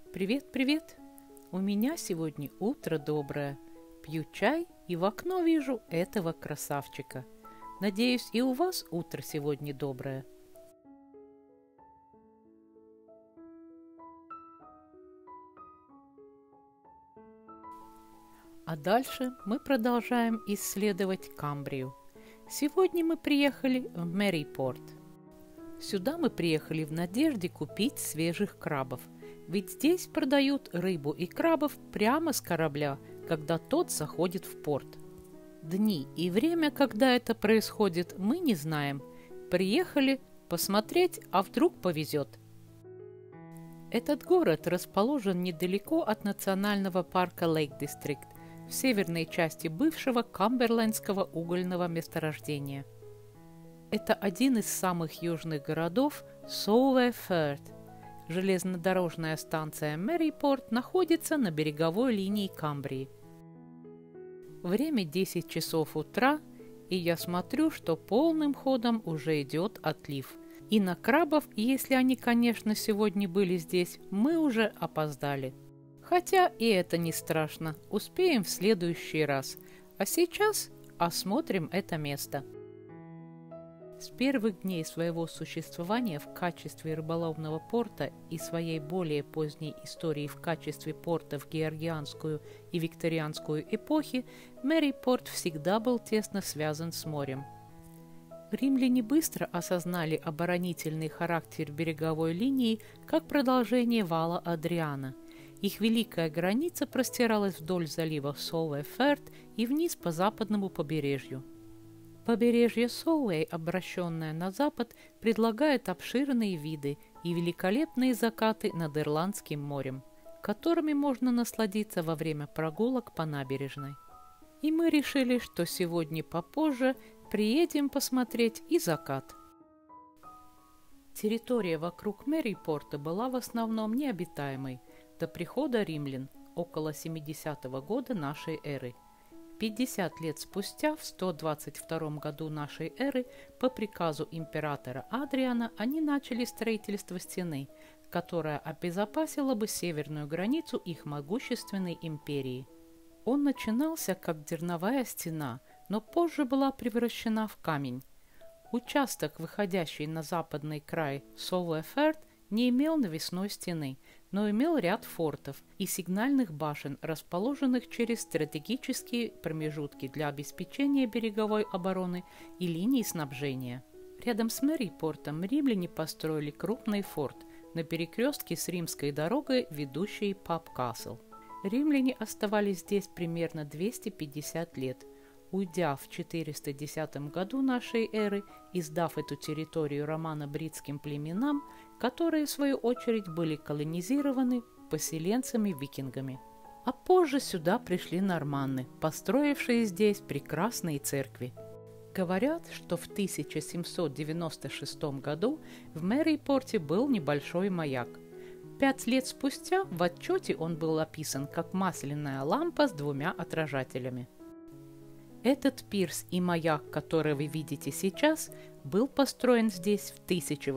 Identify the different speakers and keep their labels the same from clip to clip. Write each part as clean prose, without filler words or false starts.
Speaker 1: Привет, привет! У меня сегодня утро доброе. Пью чай и в окно вижу этого красавчика. Надеюсь, и у вас утро сегодня доброе. А дальше мы продолжаем исследовать Камбрию. Сегодня мы приехали в Мэрипорт. Сюда мы приехали в надежде купить свежих крабов, ведь здесь продают рыбу и крабов прямо с корабля, когда тот заходит в порт. Дни и время, когда это происходит, мы не знаем. Приехали посмотреть, а вдруг повезет. Этот город расположен недалеко от национального парка Лейк-Дистрикт, в северной части бывшего Камберлендского угольного месторождения. Это один из самых южных городов Солвэ-Ферд. Железнодорожная станция Мэрипорт находится на береговой линии Камбрии. Время 10 часов утра, и я смотрю, что полным ходом уже идет отлив. И на крабов, если они, конечно, сегодня были здесь, мы уже опоздали. Хотя и это не страшно, успеем в следующий раз. А сейчас осмотрим это место. С первых дней своего существования в качестве рыболовного порта и своей более поздней истории в качестве порта в георгианскую и викторианскую эпохи, Мэрипорт всегда был тесно связан с морем. Римляне быстро осознали оборонительный характер береговой линии как продолжение вала Адриана. Их великая граница простиралась вдоль залива Солвэ-Ферд и вниз по западному побережью. Побережье Солвэй, обращенное на запад, предлагает обширные виды и великолепные закаты над Ирландским морем, которыми можно насладиться во время прогулок по набережной. И мы решили, что сегодня попозже приедем посмотреть и закат. Территория вокруг Мэрипорта была в основном необитаемой до прихода римлян около 70-го года нашей эры. 50 лет спустя, в 122 году нашей эры, по приказу императора Адриана, они начали строительство стены, которая обезопасила бы северную границу их могущественной империи. Он начинался как дерновая стена, но позже была превращена в камень. Участок, выходящий на западный край Солвэ-Ферд, не имел навесной стены, но имел ряд фортов и сигнальных башен, расположенных через стратегические промежутки для обеспечения береговой обороны и линий снабжения. Рядом с Мэрипортом римляне построили крупный форт на перекрестке с римской дорогой, ведущей Пап-Касл. Римляне оставались здесь примерно 250 лет, уйдя в 410 году нашей эры и сдав эту территорию романо-бритским племенам, которые, в свою очередь, были колонизированы поселенцами-викингами. А позже сюда пришли норманны, построившие здесь прекрасные церкви. Говорят, что в 1796 году в Мэрипорте был небольшой маяк. 5 лет спустя в отчете он был описан как масляная лампа с 2 отражателями. Этот пирс и маяк, который вы видите сейчас, был построен здесь в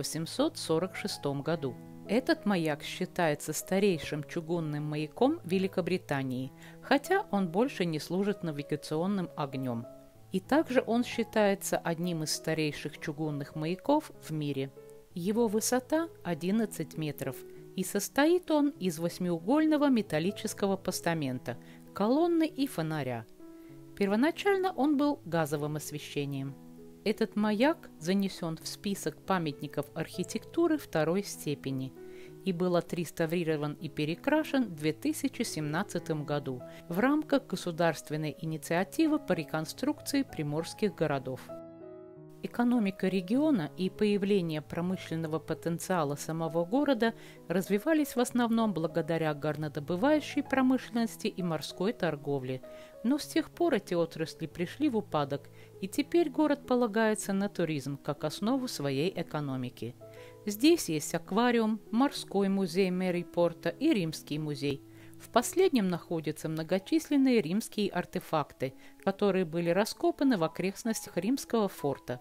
Speaker 1: 1846 году. Этот маяк считается старейшим чугунным маяком Великобритании, хотя он больше не служит навигационным огнем. И также он считается одним из старейших чугунных маяков в мире. Его высота 11 метров, и состоит он из 8-угольного металлического постамента, колонны и фонаря. Первоначально он был газовым освещением. Этот маяк занесен в список памятников архитектуры второй степени и был отреставрирован и перекрашен в 2017 году в рамках государственной инициативы по реконструкции приморских городов. Экономика региона и появление промышленного потенциала самого города развивались в основном благодаря горнодобывающей промышленности и морской торговле, но с тех пор эти отрасли пришли в упадок, и теперь город полагается на туризм как основу своей экономики. Здесь есть аквариум, морской музей Мэрипорта и римский музей. В последнем находятся многочисленные римские артефакты, которые были раскопаны в окрестностях римского форта.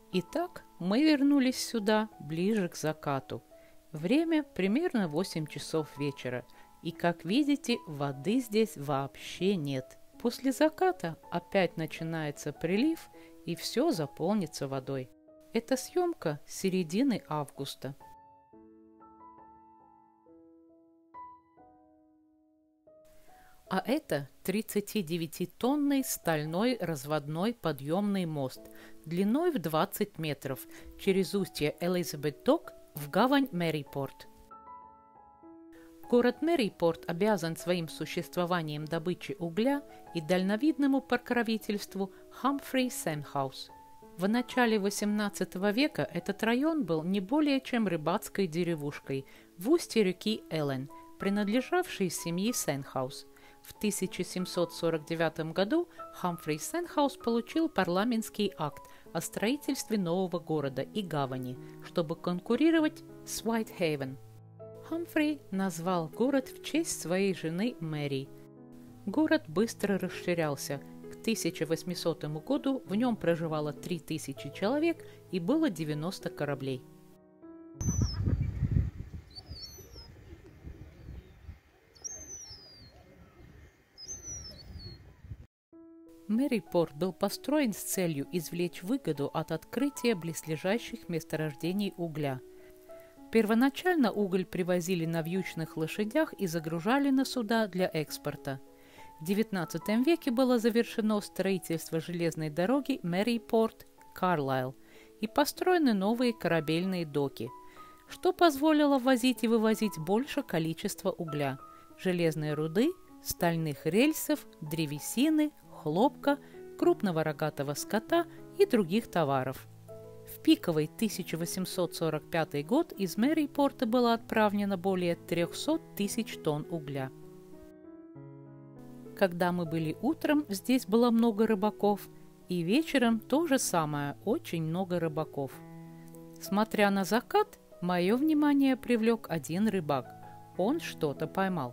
Speaker 1: Итак, мы вернулись сюда ближе к закату. Время примерно 8 часов вечера, и, как видите, воды здесь вообще нет. После заката опять начинается прилив, и все заполнится водой. Это съемка с середины августа. А это 39-тонный стальной разводной подъемный мост длиной в 20 метров через устье Элизабет-Док в гавань Мэрипорт. Город Мэрипорт обязан своим существованием добыче угля и дальновидному покровительству Хамфри Сенхаус. В начале XVIII века этот район был не более чем рыбацкой деревушкой в устье реки Эллен, принадлежавшей семье Сенхаус. В 1749 году Хамфри Сенхаус получил парламентский акт о строительстве нового города и гавани, чтобы конкурировать с Уайтхейвен. Хамфри назвал город в честь своей жены Мэри. Город быстро расширялся. К 1800 году в нем проживало 3000 человек и было 90 кораблей. Мэрипорт был построен с целью извлечь выгоду от открытия близлежащих месторождений угля. Первоначально уголь привозили на вьючных лошадях и загружали на суда для экспорта. В XIX веке было завершено строительство железной дороги Мэрипорт-Карлайл и построены новые корабельные доки, что позволило возить и вывозить больше количества угля, железной руды, стальных рельсов, древесины, хлопка, крупного рогатого скота и других товаров. В пиковый 1845 год из Мэрипорта было отправлено более 300 тысяч тонн угля. Когда мы были утром, здесь было много рыбаков, и вечером то же самое, очень много рыбаков. Смотря на закат, мое внимание привлек один рыбак. Он что-то поймал.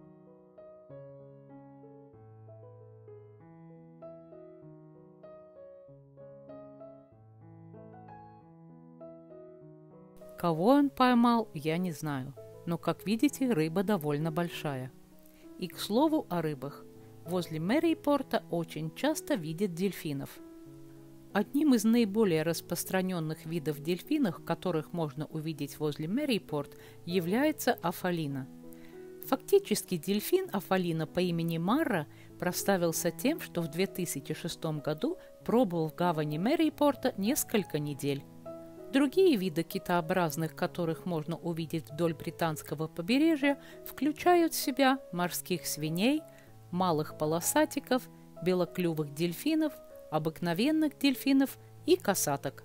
Speaker 1: Кого он поймал, я не знаю, но, как видите, рыба довольно большая. И, к слову, о рыбах. Возле Мэрипорта очень часто видят дельфинов. Одним из наиболее распространенных видов дельфинов, которых можно увидеть возле Мэрипорт, является афалина. Фактически дельфин афалина по имени Марра прославился тем, что в 2006 году пробыл в гавани Мэрипорта несколько недель. Другие виды китообразных, которых можно увидеть вдоль британского побережья, включают в себя морских свиней, малых полосатиков, белоклювых дельфинов, обыкновенных дельфинов и косаток.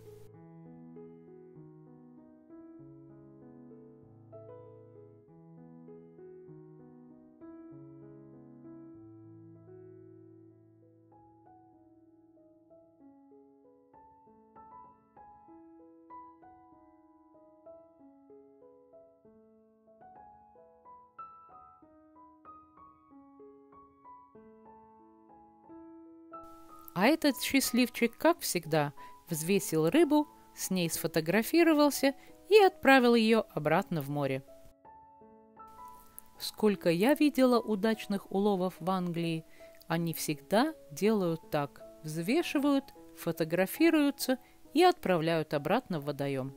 Speaker 1: А этот счастливчик, как всегда, взвесил рыбу, с ней сфотографировался и отправил ее обратно в море. Сколько я видела удачных уловов в Англии, они всегда делают так: взвешивают, фотографируются и отправляют обратно в водоем.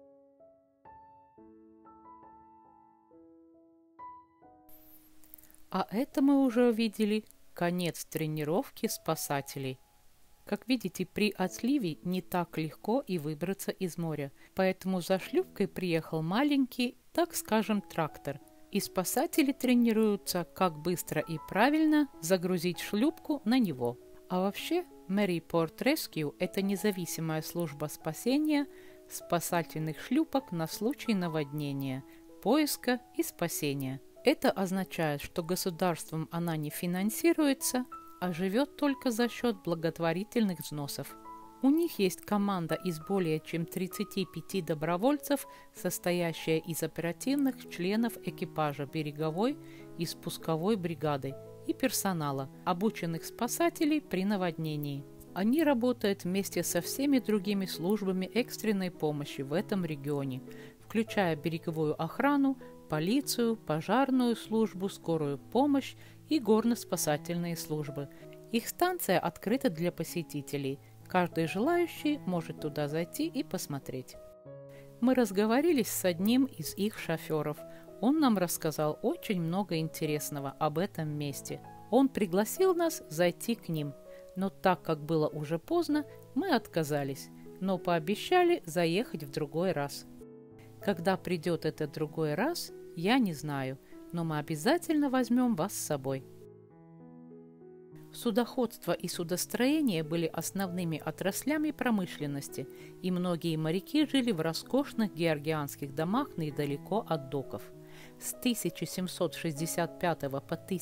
Speaker 1: А это мы уже увидели конец тренировки спасателей. Как видите, при отливе не так легко и выбраться из моря, поэтому за шлюпкой приехал маленький, так скажем, трактор. И спасатели тренируются, как быстро и правильно загрузить шлюпку на него. А вообще, Mary-Port Rescue – это независимая служба спасения спасательных шлюпок на случай наводнения, поиска и спасения. Это означает, что государством она не финансируется, а живет только за счет благотворительных взносов. У них есть команда из более чем 35 добровольцев, состоящая из оперативных членов экипажа береговой и спусковой бригады и персонала, обученных спасателей при наводнении. Они работают вместе со всеми другими службами экстренной помощи в этом регионе, включая береговую охрану, полицию, пожарную службу, скорую помощь и горно-спасательные службы. Их станция открыта для посетителей. Каждый желающий может туда зайти и посмотреть. Мы разговорились с одним из их шоферов. Он нам рассказал очень много интересного об этом месте. Он пригласил нас зайти к ним, но так как было уже поздно, мы отказались, но пообещали заехать в другой раз. Когда придет этот другой раз, я не знаю, но мы обязательно возьмем вас с собой. Судоходство и судостроение были основными отраслями промышленности, и многие моряки жили в роскошных георгианских домах недалеко от доков. С 1765 по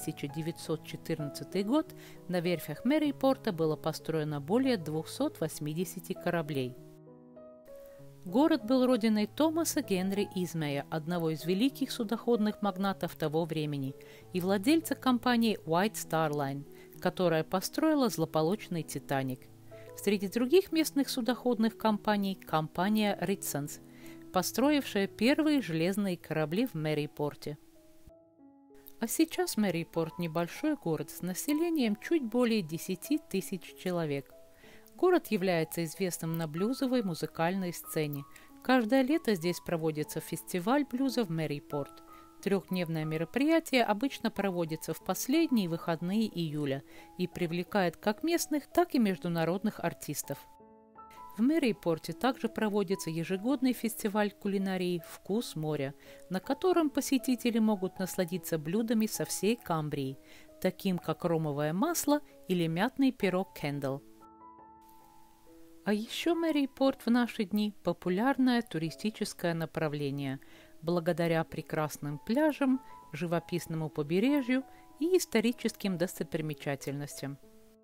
Speaker 1: 1914 год на верфях Мэрийпорта было построено более 280 кораблей. Город был родиной Томаса Генри Измея, одного из великих судоходных магнатов того времени, и владельца компании White Star Line, которая построила злополучный «Титаник». Среди других местных судоходных компаний – компания Ритсонс, построившая первые железные корабли в Мэрийпорте. А сейчас Мэрийпорт – небольшой город с населением чуть более 10 тысяч человек. Город является известным на блюзовой музыкальной сцене. Каждое лето здесь проводится фестиваль блюза в Мэрийпорт. Трехдневное мероприятие обычно проводится в последние выходные июля и привлекает как местных, так и международных артистов. В Мэрийпорте также проводится ежегодный фестиваль кулинарии «Вкус моря», на котором посетители могут насладиться блюдами со всей Камбрии, таким как ромовое масло или мятный пирог Кендалл. А еще Мэрийпорт в наши дни – популярное туристическое направление, благодаря прекрасным пляжам, живописному побережью и историческим достопримечательностям.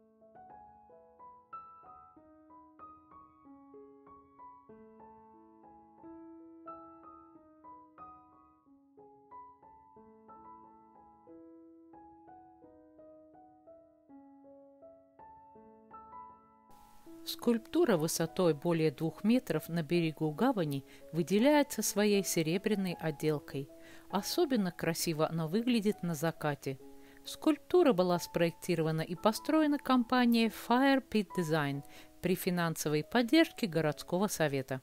Speaker 1: Скульптура высотой более 2 метров на берегу гавани выделяется своей серебряной отделкой. Особенно красиво она выглядит на закате. Скульптура была спроектирована и построена компанией Fire Pit Design при финансовой поддержке городского совета.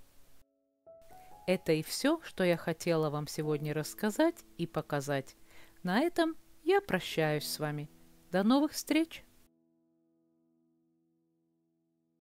Speaker 1: Это и все, что я хотела вам сегодня рассказать и показать. На этом я прощаюсь с вами. До новых встреч!